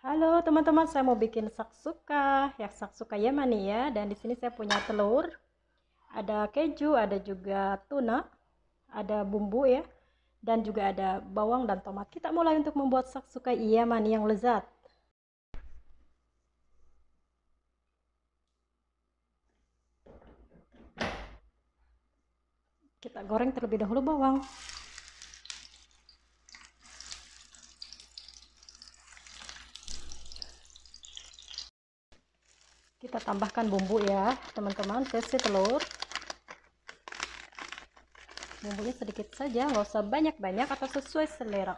Halo teman-teman, saya mau bikin saksuka, ya saksuka Yamani ya. Dan di sini saya punya telur, ada keju, ada juga tuna, ada bumbu ya, dan juga ada bawang dan tomat. Kita mulai untuk membuat saksuka Yamani yang lezat. Kita goreng terlebih dahulu bawang. Kita tambahkan bumbu ya teman-teman, versi telur. Bumbunya sedikit saja, nggak usah banyak-banyak atau sesuai selera.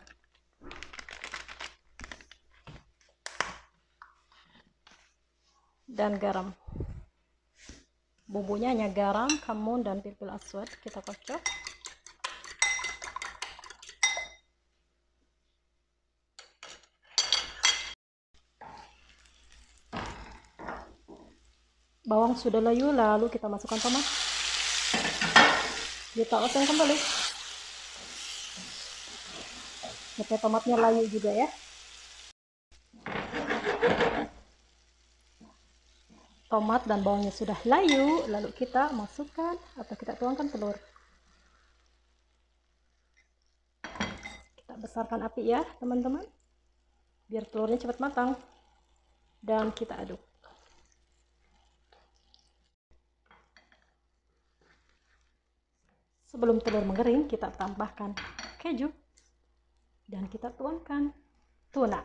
Dan garam. Bumbunya hanya garam, kamun, dan filfil aswad. Kita kocok. Bawang sudah layu, lalu kita masukkan tomat. Kita oseng kembali supaya tomatnya layu juga ya. Tomat dan bawangnya sudah layu, lalu kita masukkan atau kita tuangkan telur. Kita besarkan api ya teman-teman, biar telurnya cepat matang. Dan kita aduk. Sebelum telur mengering, kita tambahkan keju dan kita tuangkan tuna.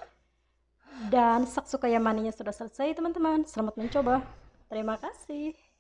Dan saksuka Yamaninya sudah selesai teman-teman. Selamat mencoba. Terima kasih.